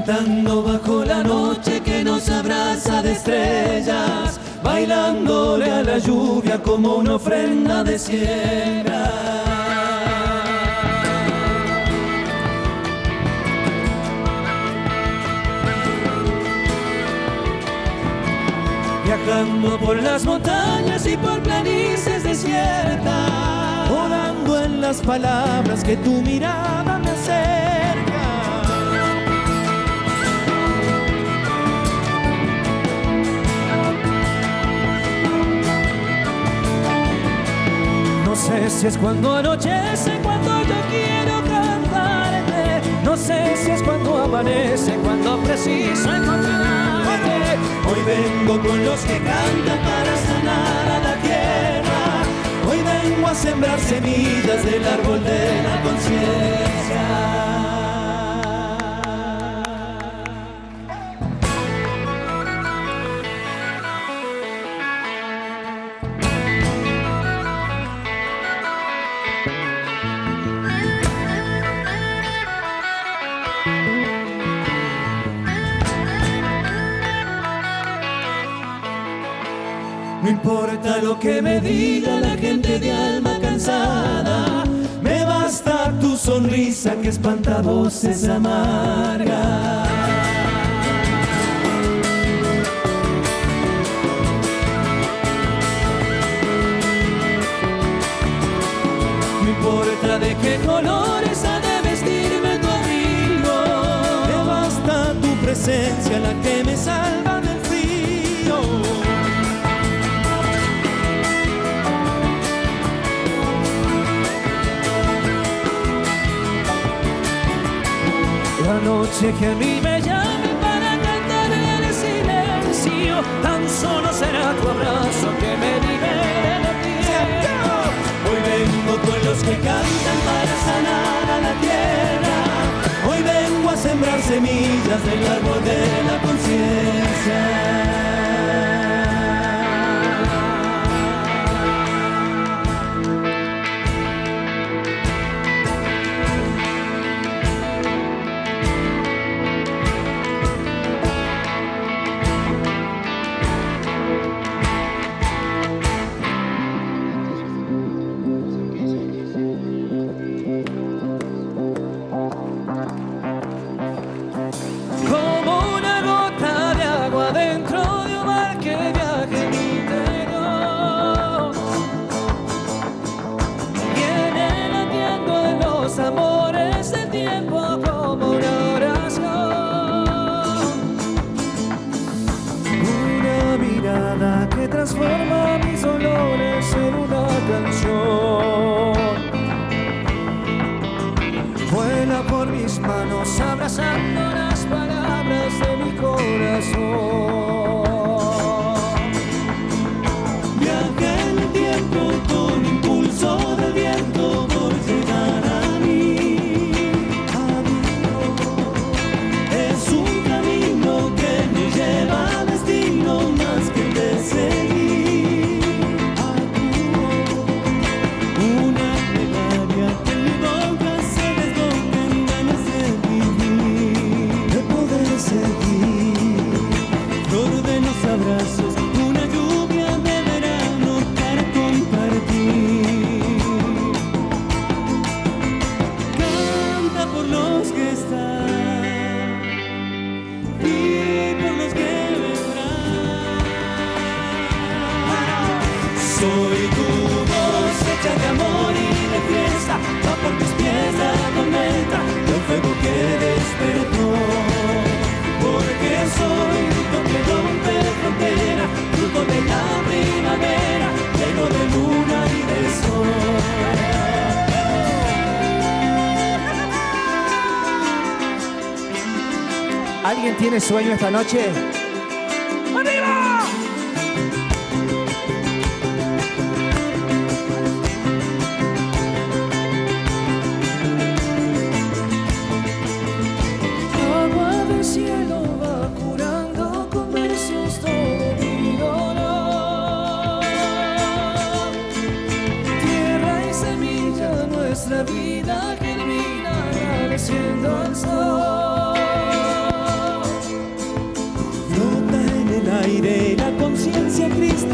cantando bajo la noche que nos abraza de estrellas, bailándole a la lluvia como una ofrenda de siembra. Viajando por las montañas y por planicies desiertas, volando en las palabras que tu mirada me acerca. No sé si es cuando anochece, cuando yo quiero cantarte. No sé si es cuando amanece, cuando preciso encontrarte. Hoy vengo con los que cantan para sanar a la tierra. Hoy vengo a sembrar semillas del árbol de la conciencia. No importa lo que me diga la gente de alma cansada, me basta tu sonrisa que espanta voces amargas. No importa de qué colores ha de vestirme tu abrigo, me basta tu presencia la que me salva del frío. La noche que a mí me llame para cantar en el silencio, tan solo será tu abrazo que me libere de ti. Hoy vengo con los que cantan para sanar a la tierra. Hoy vengo a sembrar semillas del árbol de la conciencia. Transforma mis dolores en una canción. Vuela por mis manos abrazando las palabras de mi corazón. Viaja en el tiempo con impulso del viento por llegar a mí. Es un camino que me lleva a destino más que el de seguir. Abrazos, una lluvia de verano para compartir. Canta por los que están y por los que vendrán. Soy tu voz hecha de amor y de fiesta, va por tus pies la tormenta, el fuego que despertó. Porque soy lo que rompe frontera, fruto de la primavera, lleno de luna y de sol. ¿Alguien tiene sueño esta noche? ¡Arriba! Agua del cielo va curando con versos todo mi dolor. Tierra y semilla, nuestra vida germina agradeciendo al sol.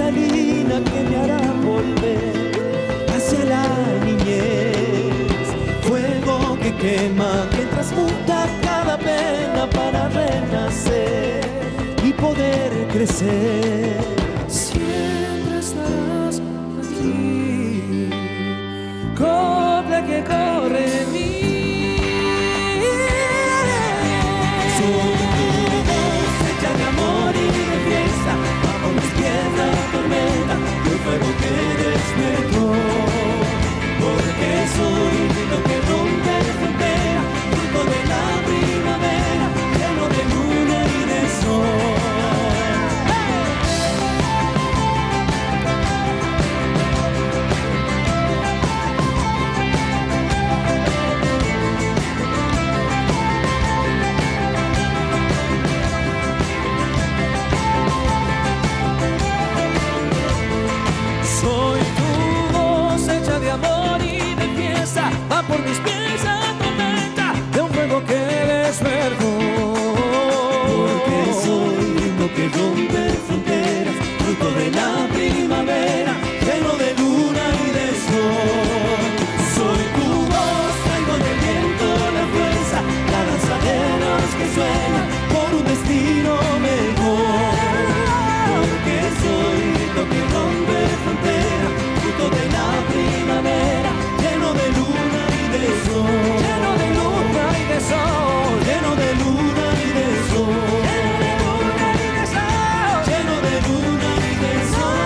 cristalina que me hará volver hacia la niñez. Fuego que quema, que transmuta cada pena para renacer y poder crecer. Siempre estarás aquí, copla que corre en mí. Soy tu voz hecha de amor y de fiesta, bajo mis pies la tormenta y el fuego que despertó. Porque soy lo que rompe frontera, fruto de la primavera, lleno de luna y de sol. Soy tu voz hecha de amor y de fiesta, va por mis pies la tormenta de un fuego que despertó. Porque soy lo que rompe fronteras, fruto de la primavera, lleno de luna y de sol. Soy tu voz, traigo del viento la fuerza, la danza de los que sueñan por un destino mejor. Porque soy lo que rompe frontera, fruto de la primavera, lleno de luna y de sol. Lleno de luna y de sol. Lleno de luna y de sol. Lleno de luna y de sol.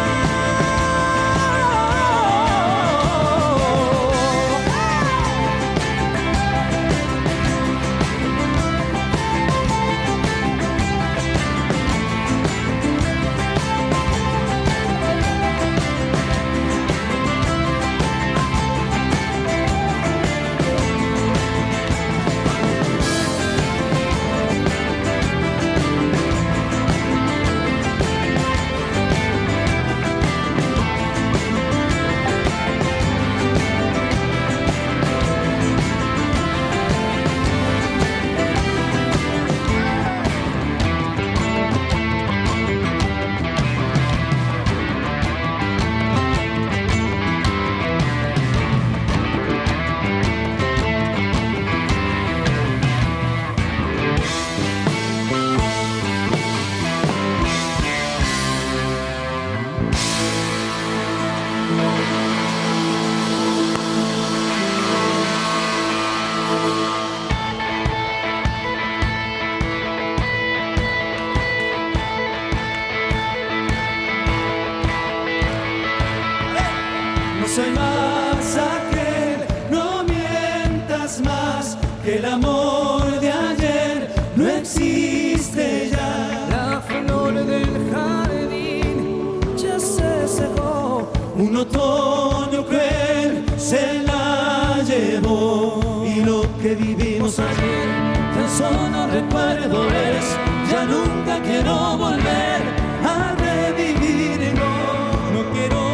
No soy más aquel, no mientas más, que el amor de ayer no existe ya. La flor del jardín ya se secó, un otoño cruel se la llevó. Y lo que vivimos ayer tan solo recuerdo es, ya nunca quiero volver a revivirlo. No quiero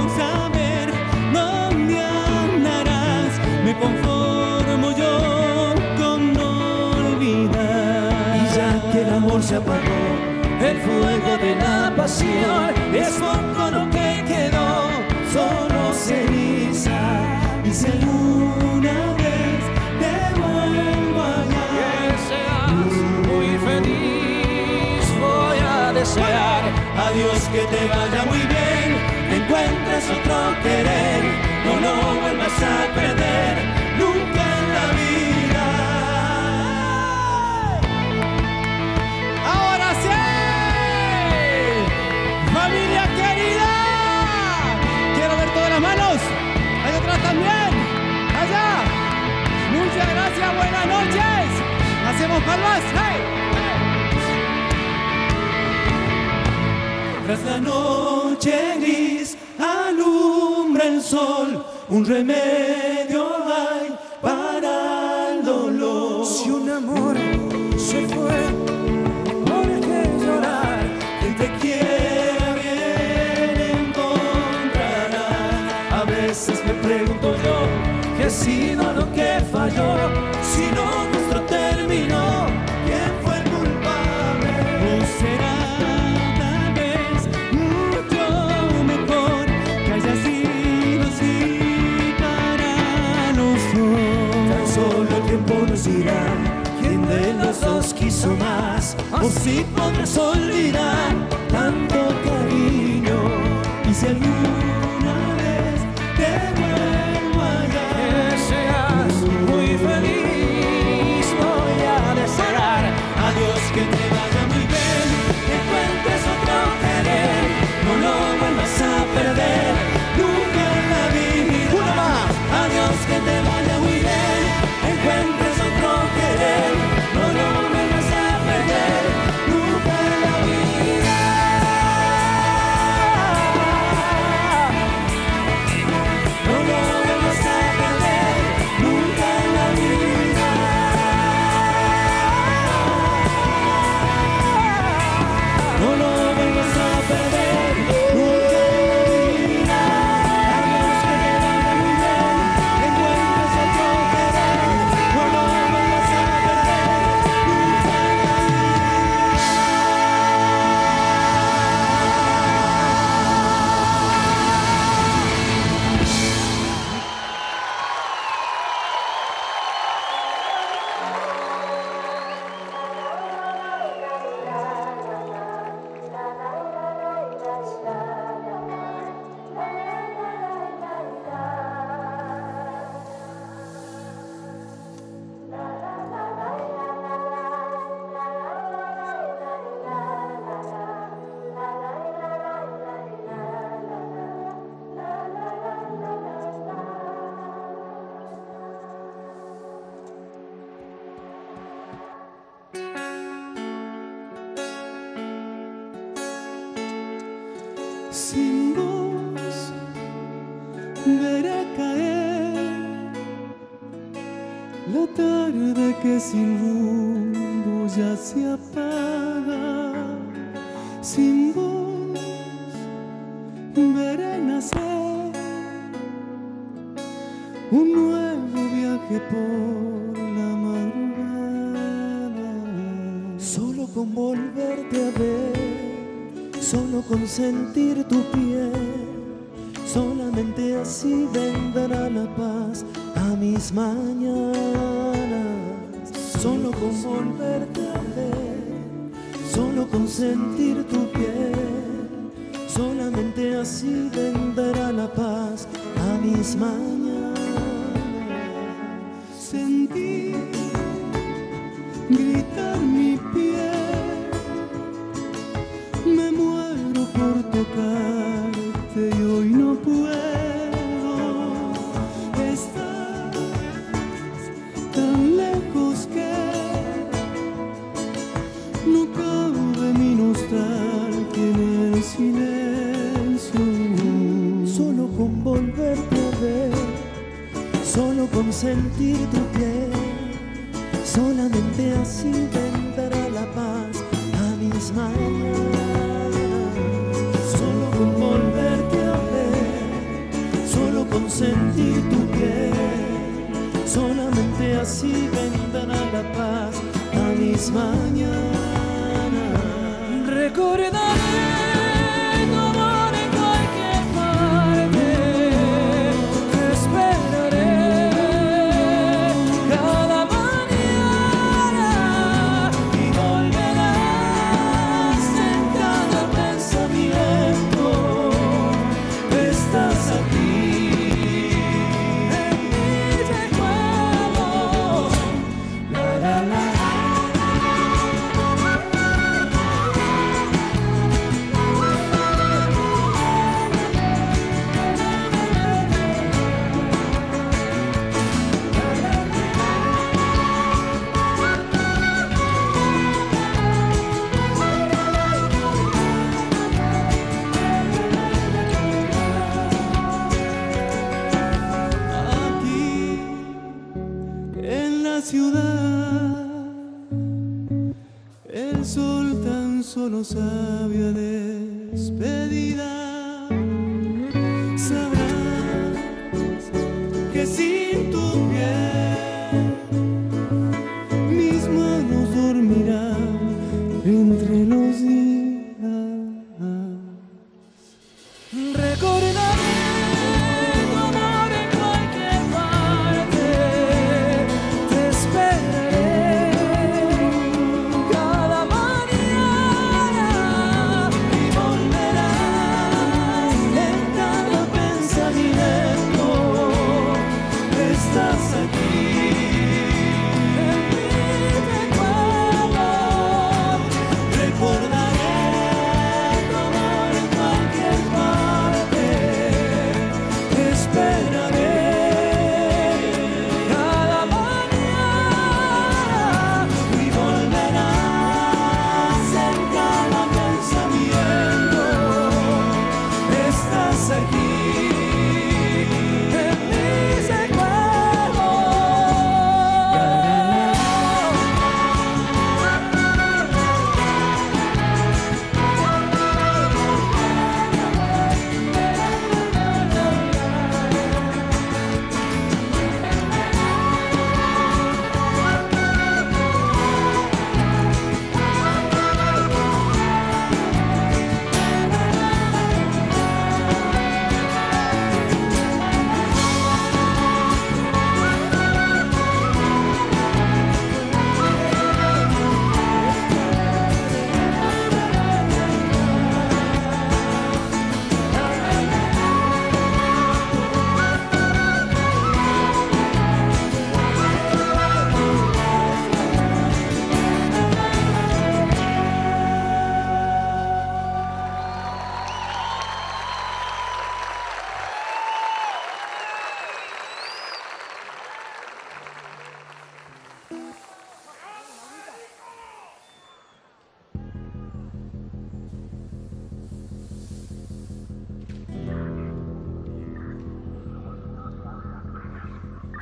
me conformo yo con no olvidar. Y ya que el amor se apagó, el fuego de la pasión es poco lo que quedó, solo ceniza. Y si alguna vez te vuelvo allá, que seas muy feliz, voy a desear a Dios que te vaya muy bien, que encuentres otro querer, no lo vuelvas a perder nunca en la vida. Ahora sí, familia querida, quiero ver todas las manos, hay otras también, allá. Muchas gracias, buenas noches, hacemos palmas. ¡Hey! Tras la noche gris alumbra el sol, un remedio hay para el dolor. Si un amor se fue, ¿por qué llorar? Quien te quiera bien encontrará. A veces me pregunto yo, ¿qué ha sido lo que falló? Si lo nuestro terminó, ¿quién fue el culpable? ¿O será tal vez mucho más, o si podrás olvidar tanto cariño. Y si alguna vez te vuelvo a hallar, que seas muy feliz, voy a desear a Dios que te vaya muy bien, que encuentres otro querer, no lo vuelvas a perder nunca en la vida. Uno más. A Dios que te vaya muy bien, encuentres otro querer, no lo vuelvas a perder nunca en la vida. No lo vuelvas a perder nunca en la vida. No lo vuelvas a perder nunca en la vida. A Dios que te vaya muy bien, encuentres otro querer, no lo vuelvas a perder nunca en la sin vos veré caer la tarde que sin rumbo ya se apaga. Sin vos veré nacer un nuevo viaje por la madrugada. Solo con volverte a ver, solo con sentir tu piel, solamente así vendrá la paz a mis mañanas. Solo con volverte a ver, solo con sentir tu piel, solamente así vendrá la paz a mis mañanas. Sentir gritar mi piel, me muero por tocarte y hoy no puedo. Estás tan lejos que no cabe mi nostalgia en el silencio. Solo con volverte a ver, solo con sentir tu piel, solamente así vendrá la paz a mis mañanas. Solo con volverte a ver, solo con sentir tu piel, solamente así vendrá la paz a mis mañanas. Recordaré tu amor en cualquier parte, te esperaré cada mañana y volverás en cada pensamiento. Estás aquí en mis recuerdos. La, la, la. Aquí en la ciudad, el sol tan solo sabe a despedida. Sabrás que sin tu piel mis manos dormirán entre los días. Recordaré tu amor en cualquier parte, te esperaré cada mañana.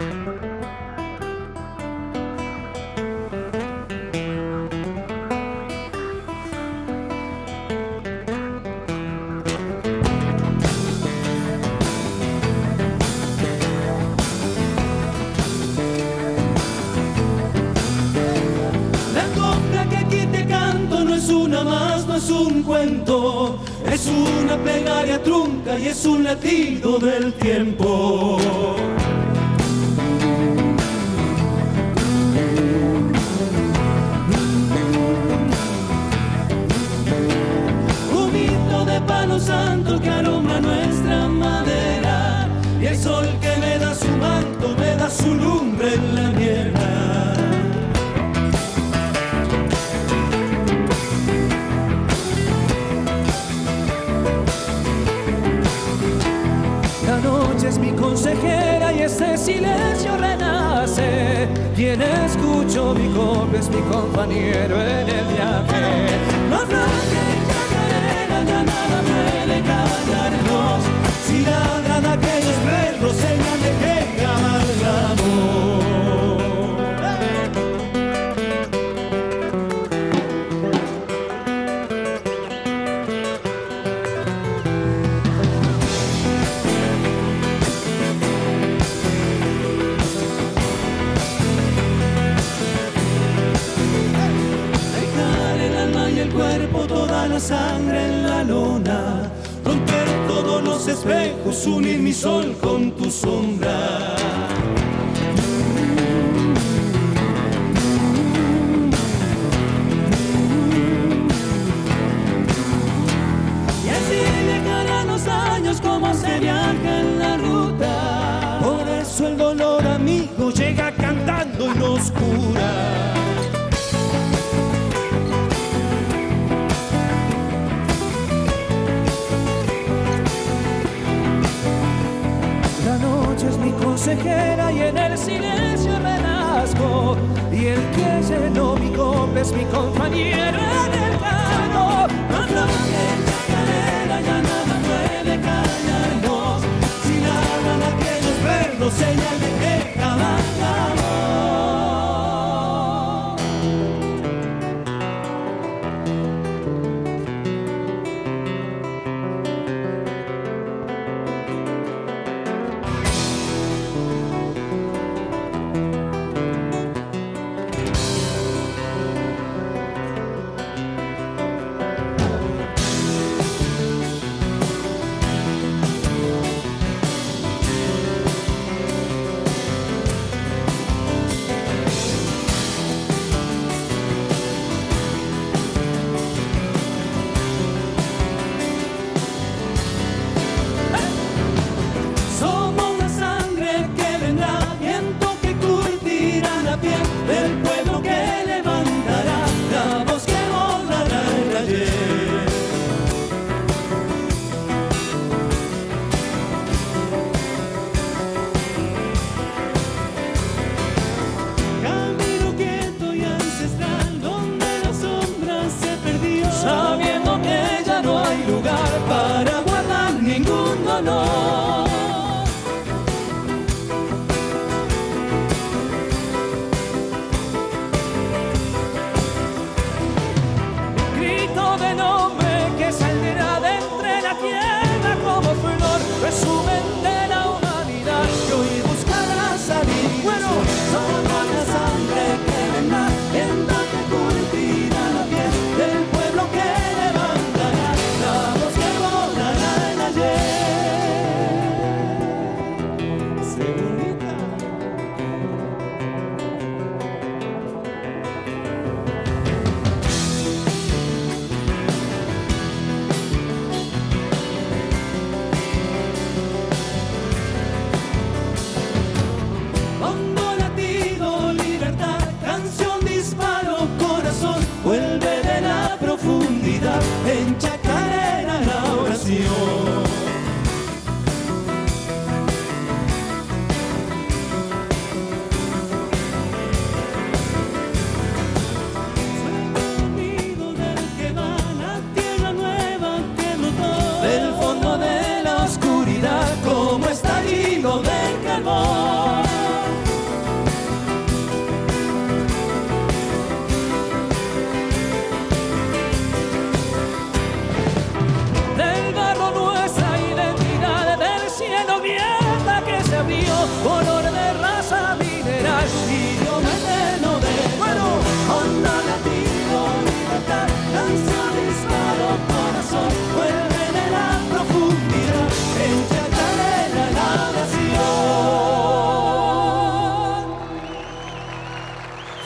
Un cuento, es una plegaria trunca y es un latido del tiempo. Un hito de palo santo que aroma nuestra madera y el sol que me da su manto, me da su lumbre en la niebla. Es mi consejera y ese silencio renace. Quien escucho mi copia es mi compañero en el viaje. No que chacarera, ya nada puede callarnos. Si ladran aquellos perros, señal de que cabalgamos. La sangre en la lona, romper todos los espejos, unir mi sol con tu sombra. Y así viajarán los años como se viaja en la ruta. Por eso el dolor, amigo, llega cantando y nos cura. Consejera y en el silencio renazco y el que llenó mi copa es mi compañero en el canto. No que chacarera, ya nada puede callarnos. Si ladran aquellos perros, señal de que cabalgamos.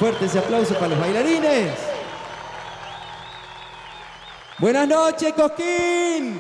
Fuerte ese aplauso para los bailarines. Buenas noches, Cosquín.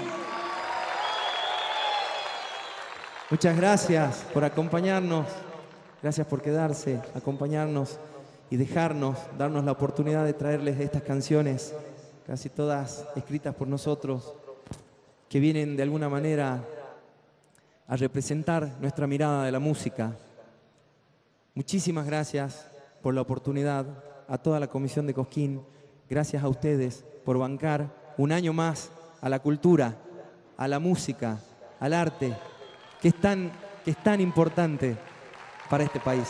Muchas gracias por acompañarnos. Gracias por quedarse, acompañarnos y darnos la oportunidad de traerles estas canciones, casi todas escritas por nosotros, que vienen de alguna manera a representar nuestra mirada de la música. Muchísimas gracias por la oportunidad, a toda la comisión de Cosquín. Gracias a ustedes por bancar un año más a la cultura, a la música, al arte, que es tan importante para este país.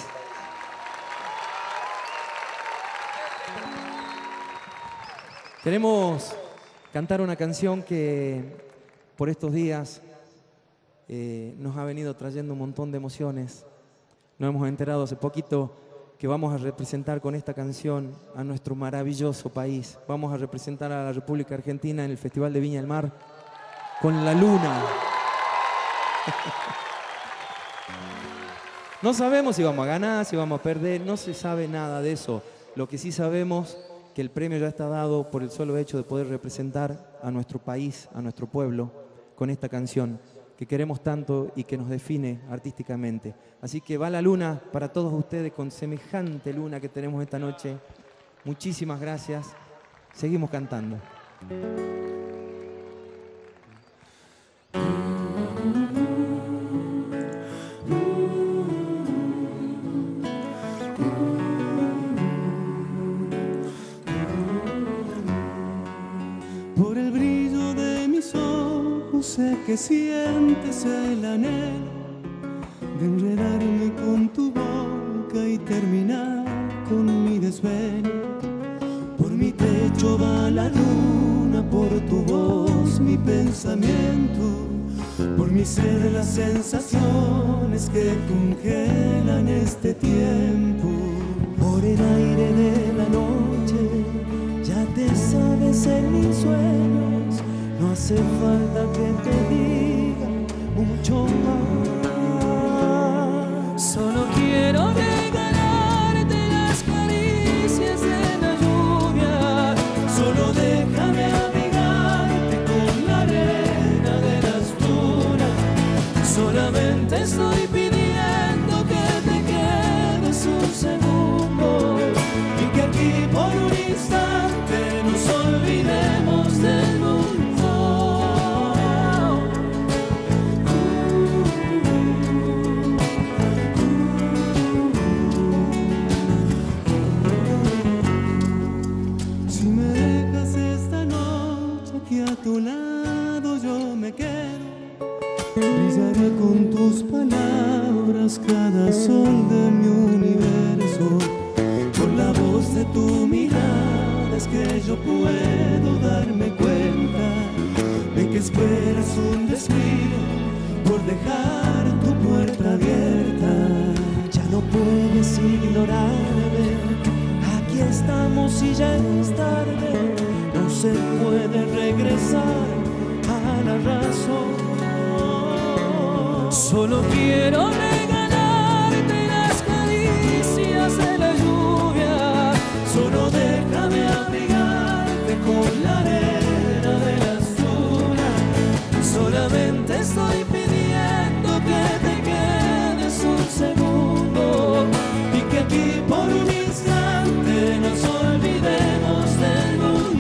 Queremos cantar una canción que por estos días nos ha venido trayendo un montón de emociones. Nos hemos enterado hace poquito que vamos a representar con esta canción a nuestro maravilloso país. Vamos a representar a la República Argentina en el Festival de Viña del Mar con La Luna. No sabemos si vamos a ganar, si vamos a perder, no se sabe nada de eso. Lo que sí sabemos que el premio ya está dado por el solo hecho de poder representar a nuestro país, a nuestro pueblo, con esta canción que queremos tanto y que nos define artísticamente. Así que va La Luna para todos ustedes con semejante luna que tenemos esta noche. Muchísimas gracias. Seguimos cantando. Por el brillo de mis ojos sé que sientes el anhelo de enredarme con tu boca y terminar con mi desvelo. Por mi techo va la luna, por tu voz mi pensamiento, por mi ser las sensaciones que congelan este tiempo. Por el aire de la noche ya te sabes en mis sueños, no hace falta que te diga mucho más. Solo quiero regalarte las caricias de la lluvia. Solo déjame abrigarte con la arena de las dunas. Solamente estoy pidiendo que te quedes un segundo y que aquí por un instante nos olvidemos del mundo. Si me dejas esta noche aquí a tu lado yo me quedo, brillaré con tus palabras cada sol de mi universo. Por la voz de tu mirada es que yo puedo darme cuenta de que esperas un descuido por dejar tu puerta abierta. Ya no puedes ignorarme, aquí estamos y ya es tarde. No se puede regresar a la razón. Solo quiero regalarte las caricias de la lluvia. Solo déjame abrigarte con la arena de las dunas. Solamente estoy pidiendo que te quedes un segundo y que aquí por un instante nos olvidemos del mundo.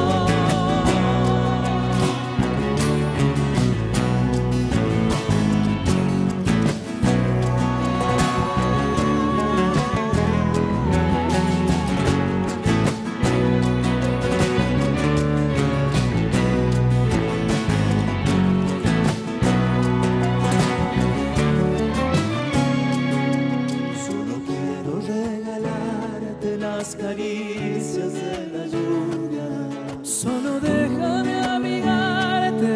Las caricias de la lluvia. Solo déjame abrigarte.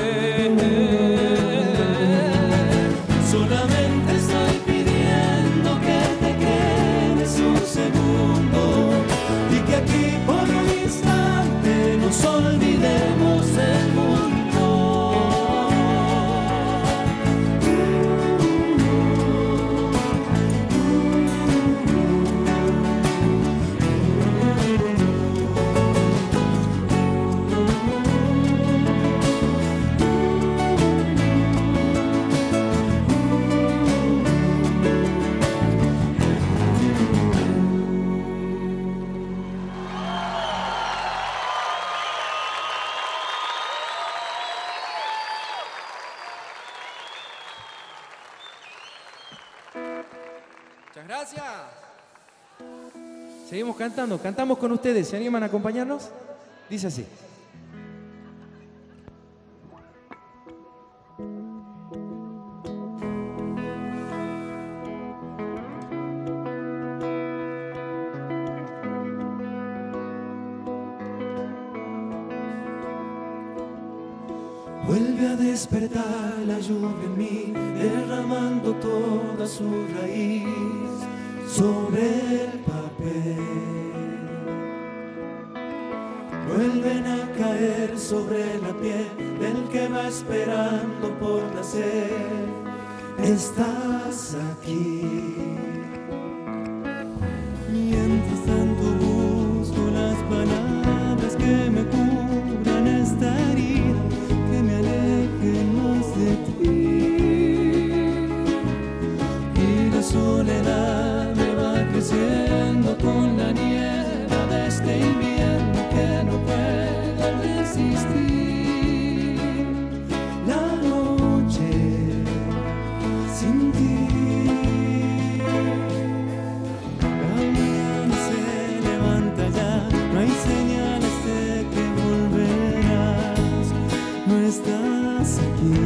Solamente estoy pidiendo que te quedes un segundo y que aquí por un instante nos olvidemos del mundo. Gracias. Seguimos cantando, cantamos con ustedes. ¿Se animan a acompañarnos? Dice así. Vuelve a despertar la lluvia en mí, derramando toda su raíz sobre el papel. Vuelven a caer sobre la piel del que va esperando por nacer. Estás aquí. Mientras tanto busco las palabras que me cubran esta herida, que me alejen más de ti. Y la soledad me va creciendo con la niebla de este invierno que no puedo resistir. La noche sin ti. La mañana se levanta ya, no hay señales de que volverás. No estás aquí.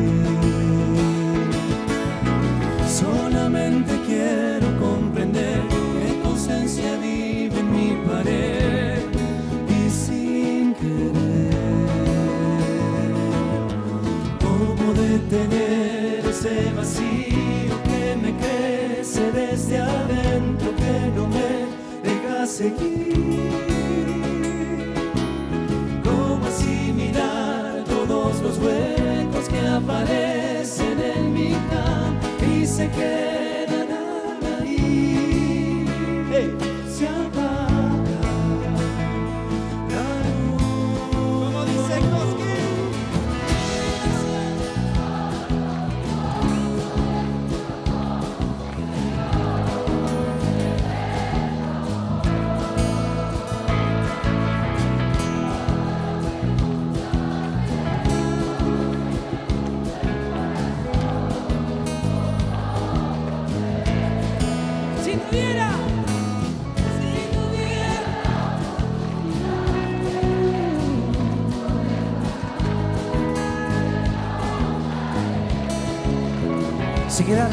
Solamente quiero comprender que tu ausencia vive en mi pared y sin querer. ¿Cómo detener ese vacío que me crece desde adentro, que no me deja seguir? ¿Cómo asimilar todos los huecos que aparecen en mi campo y se quedan ahí? Hey. Se apaga la luz. Como dice Koski. Si tuviera, Si queda.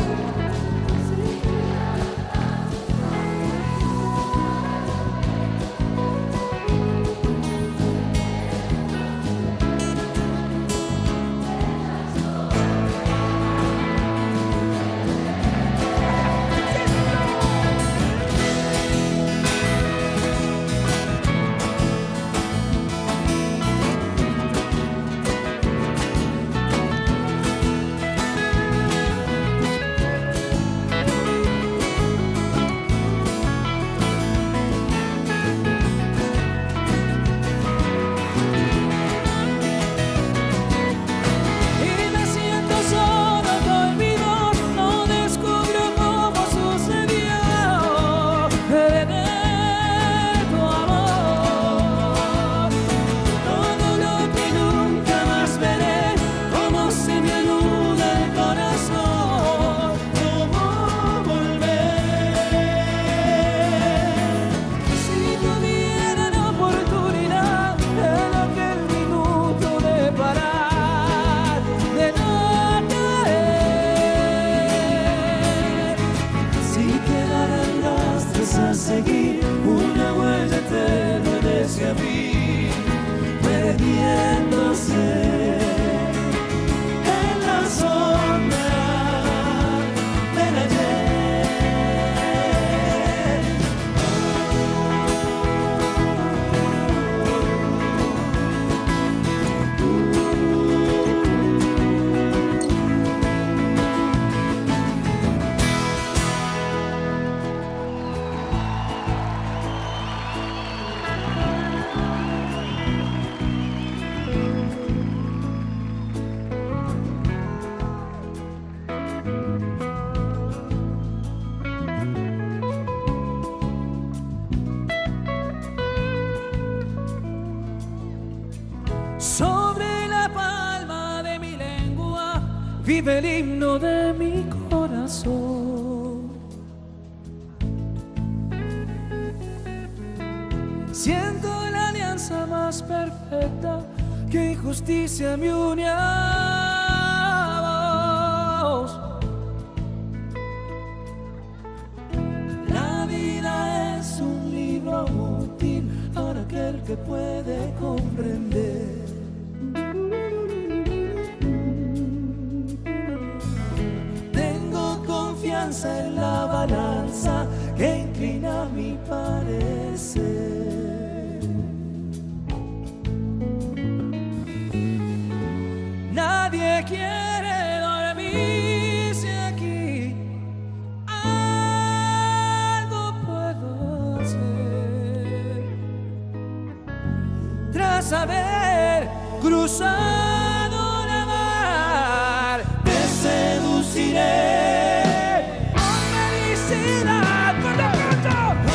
vive el himno de mi corazón. más perfecta que injusticia me une a vos. La vida es un libro útil para aquel que puede comprender. Tengo confianza en la balanza que inclina mi parecer. Nadie quiere dormirse aquí. Algo puedo hacer. Tras haber cruzado la mar, te seduciré con felicidad por lo pronto.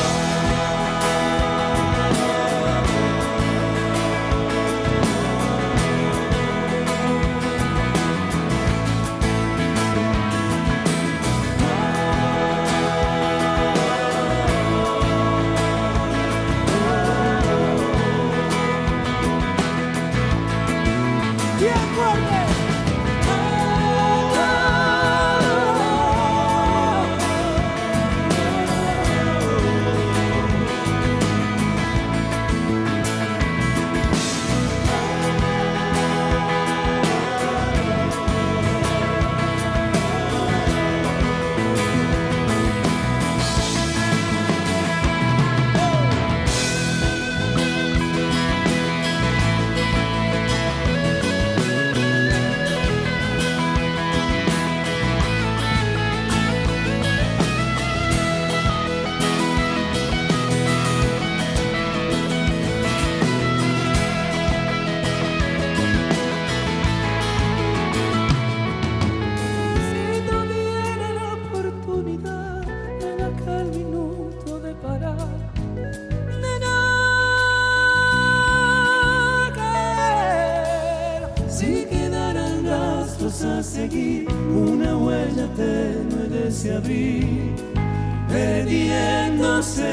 A seguir una huella tenue de ese abril, perdiéndose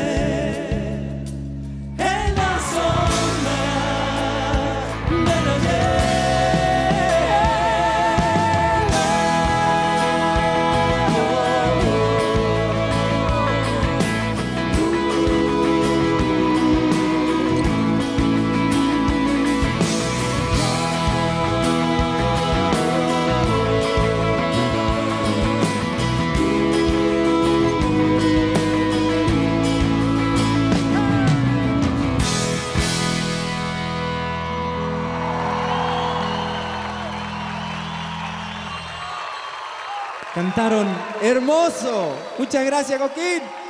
en la sombra del ayer. Cantaron hermoso. Muchas gracias, Coquín.